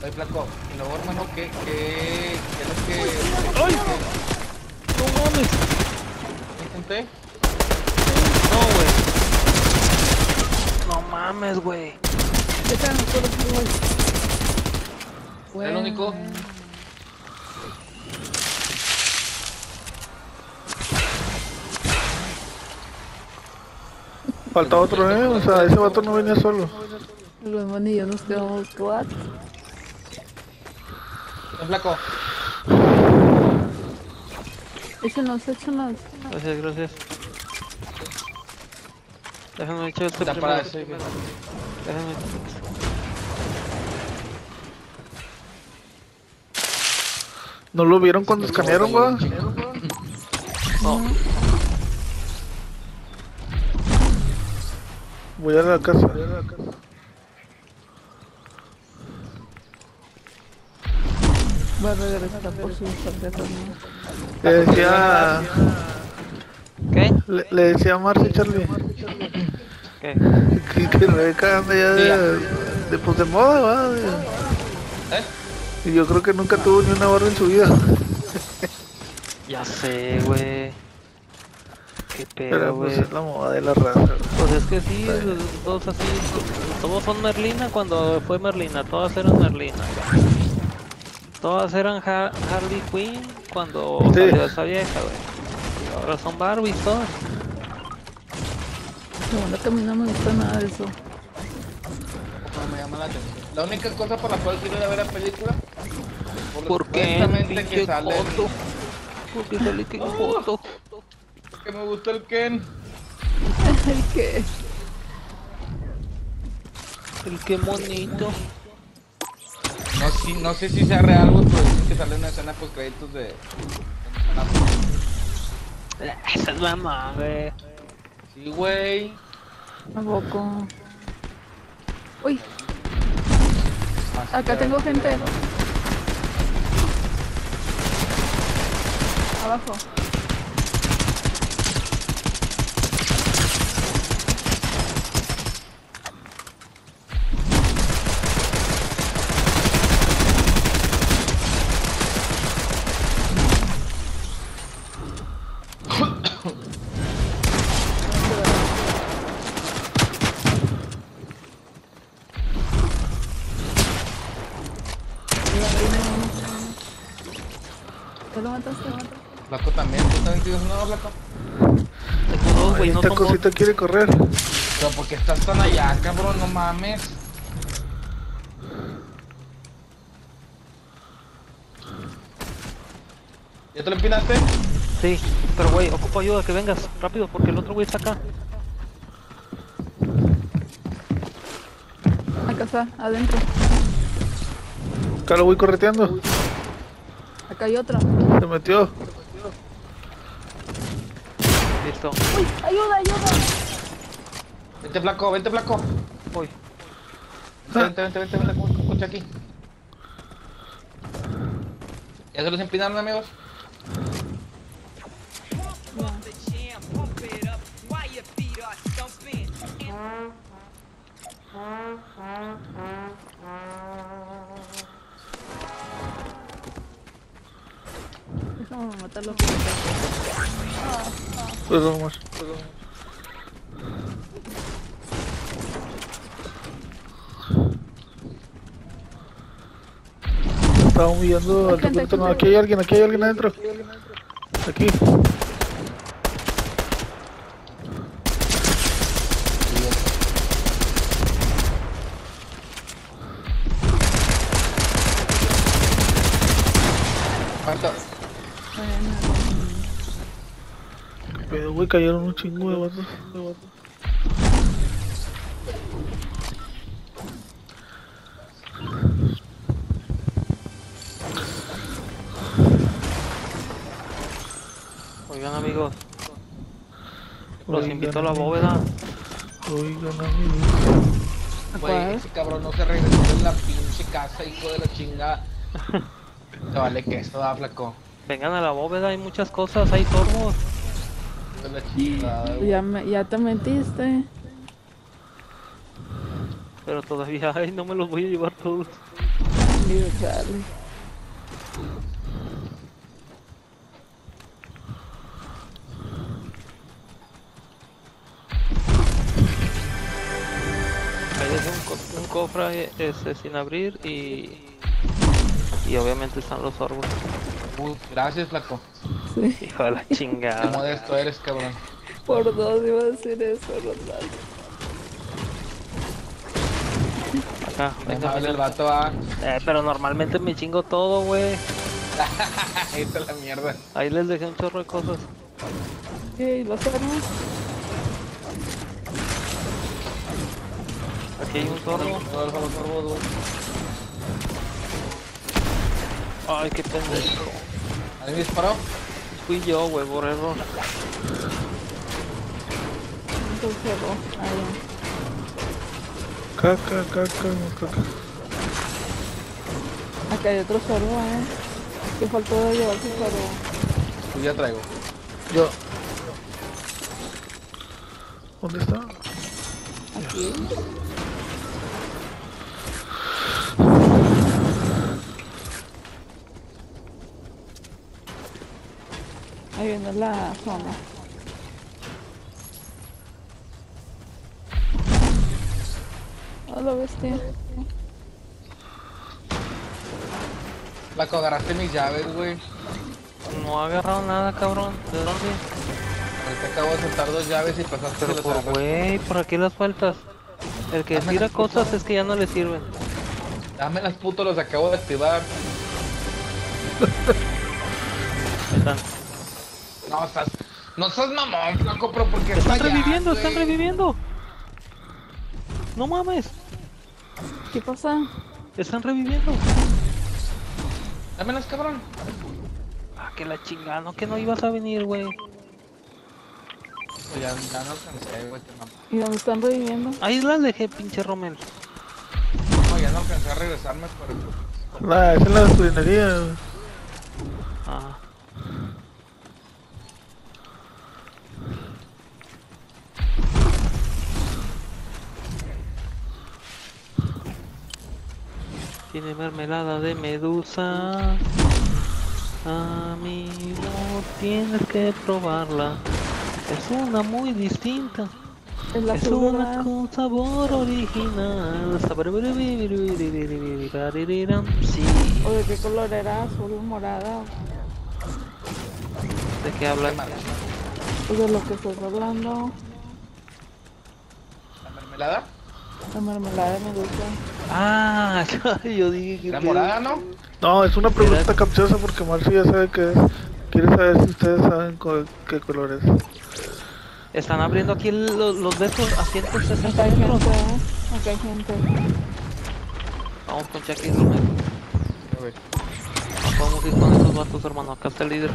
Ay, flaco. Y luego, hermano, ¿qué es lo que...? ¡Ay! No mames. ¿Intenté? No, güey. No mames, güey. ¿Es el único? Falta otro, o sea, ese vato no venía solo. Los man y yo nos quedamos cuatro. ¿Es flaco? Échenos, échenos. Gracias, gracias. Déjame echar este Da para primero. ese. Déjame. ¿No lo vieron cuando escanearon, güey? No. Voy a la casa. Va a regresar por sus tarjetas, ¿no? Le decía... ¿Qué? Le decía a Marcy, Charlie, ¿Qué? que Rebeca anda ya pues de moda, va. Y yo creo que nunca tuvo ni una barra en su vida. Ya sé, güey. Qué pedo, Pero güey. pues es la moda de la raza. Pues es que sí, todos así, todos son Merlina cuando fue Merlina, todas eran Merlina. Todas eran Harley Quinn cuando Sí. salió esa vieja, güey. Y ahora son Barbies todas. Bueno, que a mí no me gusta nada de eso. No me llama la atención. La única cosa por la cual quiero ir a ver la película... ¿Por qué? Supuestamente que sale... Joto. Porque sale que foto. Que me gusta el Ken. El que... El que monito. No sé si sea real, güey, pero dicen que sale una escena post créditos de... Esa es mamá, güey. Sí, güey. ¿A poco? Uy, acá tengo gente. Abajo. ¿Te lo mataste? Flaco también, ¿tú también tienes una flaco? Tengo dos, güey, no Esta son cosita quiere correr. Pero ¿por qué estás tan allá, cabrón? No mames. ¿Ya te lo empinaste? Sí, pero güey, ocupo ayuda, que vengas rápido porque el otro güey está acá. Acá está, adentro. Acá lo voy correteando. Acá hay otro. Se metió. Listo, Uy, ayuda, ayuda. Vente flaco, vente flaco. voy. Vente, escucha aquí. ¿Ya se los empinaron, amigos? Déjame matarlo. Pues vamos. Estaba humillando al tripulante. No, aquí hay alguien adentro. Aquí. ¿Cuánto? Pero güey, cayeron un chingo de vatos. Oigan amigos, los Oigan, invito a la amigos. bóveda. Oigan, amigos. Güey, ese cabrón no se regresó de la pinche casa, hijo de la chingada. Te vale que esto da flaco. Vengan a la bóveda, hay muchas cosas, hay tormos. Hijo de la chingada, güey. Ya te metiste. Pero todavía hay, no me los voy a llevar todos. Universales. Ahí dejé un cofre sin abrir y obviamente están los sorbos. Gracias, flaco. Sí. Hijo de la Qué chingada. modesto eres, cabrón. Por dos iba a decir eso, ¿verdad? Acá, Me venga, hable el venga. vato a... Pero normalmente me chingo todo, güey. Ahí está la mierda. Ahí les dejé un chorro de cosas. ¿Y los armas? Aquí hay un sorbo. Todos los sorbos, güey. Ay, qué pendejo. ¿Alguien disparó? Fui yo, güey, por error. Entonces cerró. Ahí. Caca. Acá hay otro sorbo, que faltó de llevar su sorbo. Pues ya traigo. Yo. ¿Dónde está? Aquí. Ahí viene la zona. Hola, bestia. Flaco, agarraste mis llaves, güey. No ha agarrado nada, cabrón. ¿De dónde? Ahorita acabo de soltar 2 llaves y pasaste Pero los por agarras. güey, ¿por aquí las faltas? El que Dame tira las cosas putas. es que ya no le sirven. Dame las putas, los acabo de activar. Ahí están. No estás mamón, flaco, pero porque Están está allá, reviviendo, güey. están reviviendo. No mames, ¿Qué pasa? están reviviendo. Dámelas, cabrón. Ah, que la chingada, no que no ibas a venir, güey. Pues ya no alcancé, güey, te mamá. ¿Y dónde están reviviendo? Ahí las dejé, pinche Rommel. No, ya no alcancé a regresarme, pero... Esa es la gasolinería. Ah. Tiene mermelada de medusa. Amigo, tienes que probarla. Es una muy distinta. Es la Es azul, una ¿verdad? con sabor original. Sí. ¿O de qué color era? ¿Azul, morada? ¿De qué hablan? Pues de lo que estás hablando. ¿La mermelada? La mermelada de medusa. Ah, yo dije que... ¿La morada, no? No, es una pregunta capciosa porque Marcio ya sabe qué es. Quiere saber si ustedes saben qué color es. Están abriendo aquí los de estos a 160 Acá hay metros. gente, Acá hay gente. Vamos con Chucky, Romero. A ver. No podemos ir con esos vatos, hermano. Acá está el líder.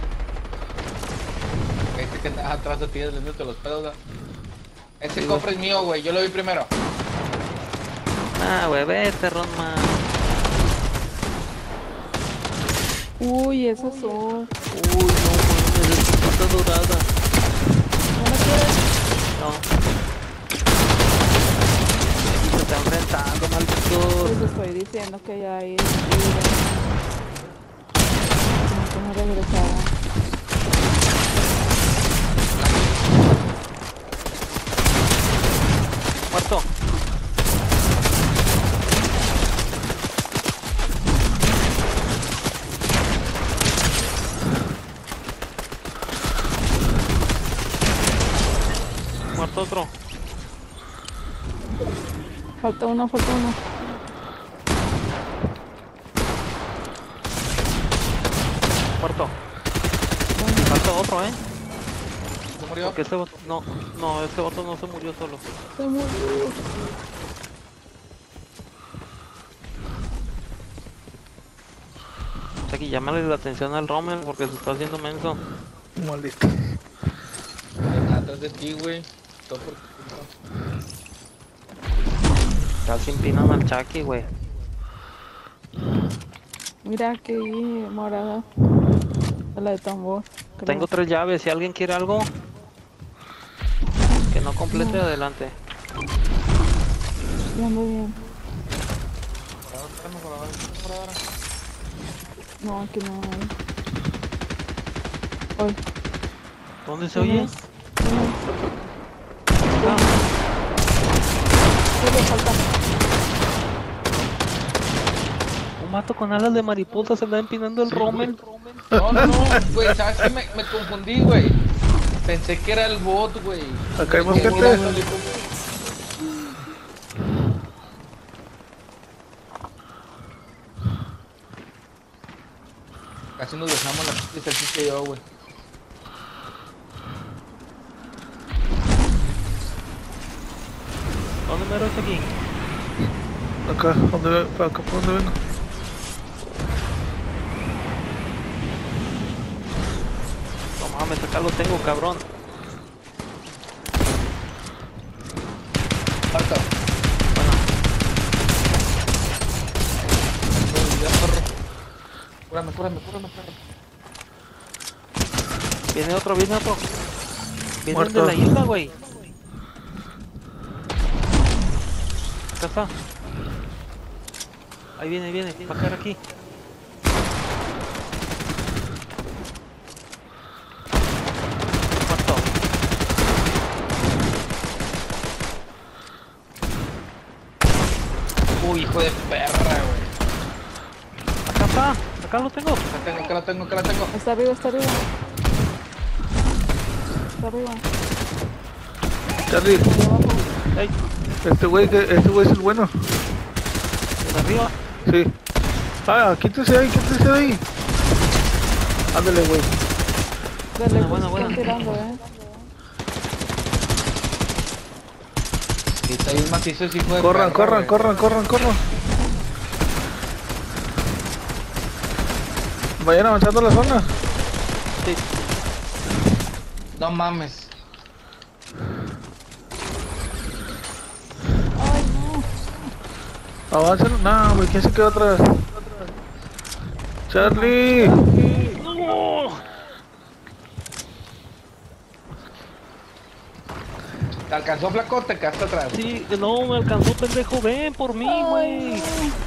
Este que está atrás de ti, desde los pedos, ¿no? Ese Sí, cofre es mío, güey, yo lo vi primero. Ah, güey, vete, Ronma. Uy, es azul. Uy, no, mames, está dorada. ¿No la quieres? No. Y se está enfrentando, maldito. Pues estoy diciendo que ya hay. No regresaba. Muerto. Muerto otro. Falta uno, falta uno. Muerto. Falta otro, ¿Se murió? Porque este boto... No, este boto no se murió solo. Se murió. Aquí llámale la atención al Rommel porque se está haciendo menso. Maldito. Atrás de ti, güey. Todo por tu culpa. Casi empinan al Chucky, güey. Mira aquí, morada. La de tambor. creo. Tengo 3 llaves, si alguien quiere algo que no complete, adelante. Ya muy bien. Espérame por ahora, por ahora. No, aquí no hay. Ay, ¿Dónde se oye? Ah, sí le falta. Un mato con alas de mariposa se anda empinando el Sí, Rommel. No, güey, ¿sabes qué? Me confundí, güey. Pensé que era el bot, güey. Acá hay más Que gente. era el- Casi nos dejamos la pista el chiste yo, güey. ¿Dónde me eres aquí? Acá, para acá, ¿por dónde vengo? No mames, acá lo tengo, cabrón. Falta. Bueno, Ya, perro. Cúrame, perro. viene otro. Vienen Muerto. de la isla, güey. Acá está. Ahí viene, para caer aquí. Muerto. Uy, hijo de perra, güey. Acá está, acá lo tengo. Acá la tengo. Está arriba. Está arriba. Charlie, Ahí abajo. Ey, este güey es el bueno. de arriba. Sí. Ah, quítese ahí. Ándale, güey. Dale, Buena. están tirando, Y está bien macizo ese hijo de Corran. perra, güey. Vayan avanzando a la zona. Sí. No mames. Ay, no. Avancen. No, güey, ¿quién se quedó atrás? Charlie. No. ¿Te alcanzó, flaco? Te quedaste atrás. Sí, no, me alcanzó, pendejo. Ven por mí, güey.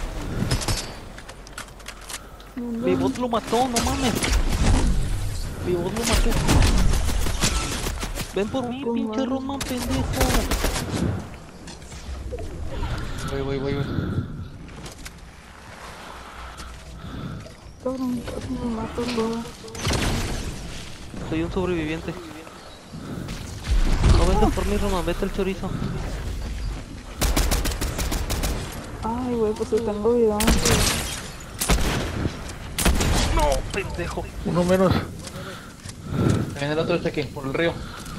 Mi bot lo mató, no mames. Mi bot lo mató. Ven por mí, pinche Roman, pendejo. Voy. Cabrón, casi me mato todo. Soy un sobreviviente. No vengas por mí, Roman, vete al chorizo. Ay, güey, pues si tengo bidón. No, pendejo. Uno menos. Viene el otro este aquí, por el río.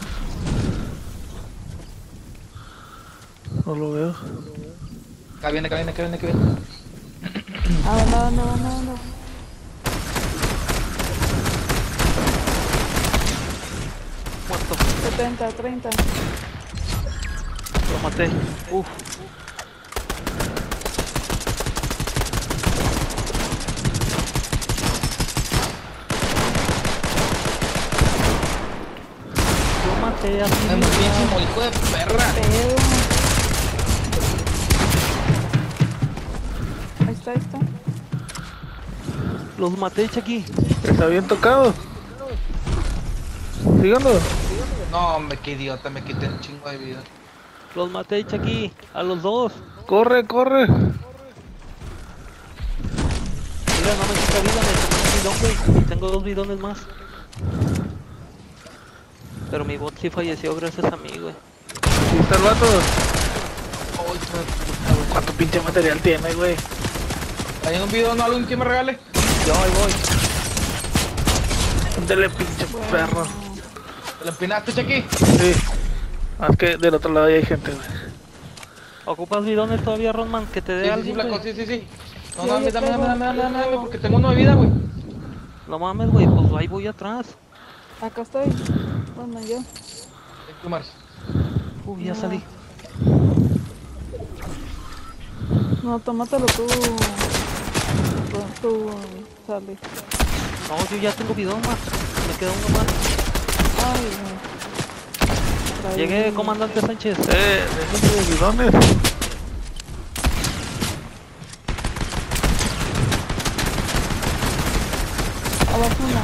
No lo veo. Acá viene. Anda. Muerto. 70, 30. Lo maté. Uf. Yo maté a Es mi muchísimo, hijo de perra. Pero... Ahí está. Los maté, Chucky. Está bien tocado. Síganlo. No, hombre, qué idiota, me quité un chingo de vida. Los maté, Chucky. A los dos. Corre. Mira, no me quita vida, me tomé un bidón, güey. Tengo 2 bidones más. Pero mi bot sí falleció gracias a mí, güey. Aquí está el vato. Oh, hijo de puta, güey. ¿Cuánto pinche material tiene, güey? ¿Hay un video, no, algún que me regale? Yo ahí voy. Dele, pinche perro. ¿Te lo empinaste, Chequi? Sí. Más que del otro lado ya hay gente, güey. ¿Ocupas bidones todavía, Ronman? Que te dé Sí, algo, flaco, güey. sí. No, Sí, no, yo tengo. dame, porque tengo 1 de vida, güey. No mames, güey, pues ahí voy atrás. Acá estoy. Bueno, yo. Thank you, Mars. Uy, ya salí. No, tómatelo tú. Tú, Charlie. No, yo ya tengo bidón más. Me queda uno más. Ay, güey. Llegué, comandante Sánchez. Déjenme de bidones. Abajo una.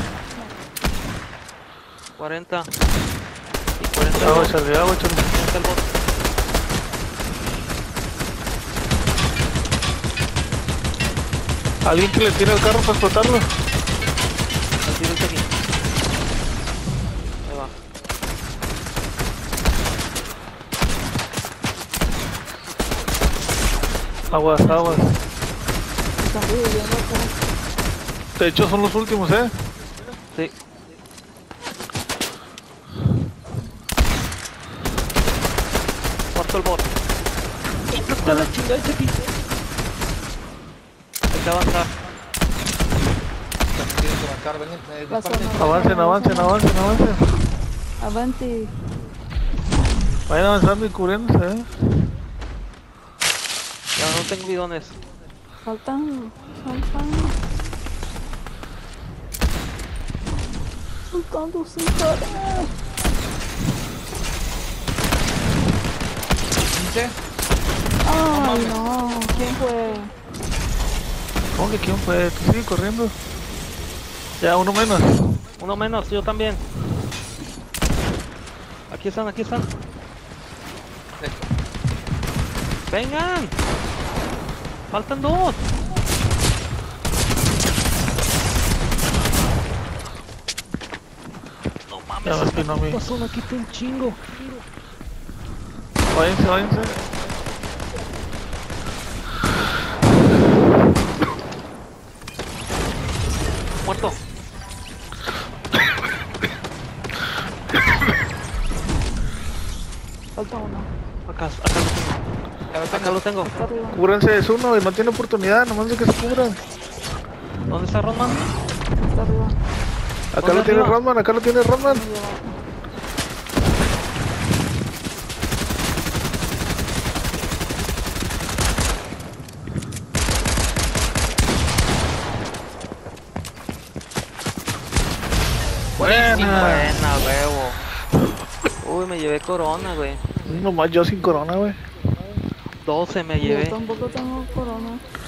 40. Y 40 el Agua, bot. Charlie, agua, Charlie. 40 el bot. ¿Alguien que le tire el carro para explotarlo? Al tiro está aquí. Ahí va. Aguas, aguas. Están dividiendo acá. De hecho son los últimos, ¿eh? Sí. Muerto el bot. Dale. Hay que avanzar. Tienes que avanzar, ven, disparen. Avancen, avancen, avancen, avancen. Avante. Vayan avanzando y cubriéndose, ¿eh? Ya no tengo bidones. Faltan. Soltando sin parar. 15. Ay, no. ¿Quién fue? ¿Cómo que quién fue? Tú sigue corriendo. Ya, uno menos. Uno menos, yo también. Aquí están, aquí están. Vengan. Faltan 2. No mames, Ya me espinó a mí. pasó aquí está un chingo. Váyanse, váyanse. Muerto. Falta uno. Acá lo tengo. Acá arriba. Cúbranse, es uno y no tiene oportunidad, nomás de que se cubran. ¿Dónde está Rodman? Está arriba. Acá ¿Dónde lo tiene arriba? Rodman, acá lo tiene Rodman. Muy abajo. Buena. Buena, huevo. Uy, me llevé corona, güey. Nomás yo sin corona, güey. 12 me Yo llevé. tampoco tengo corona.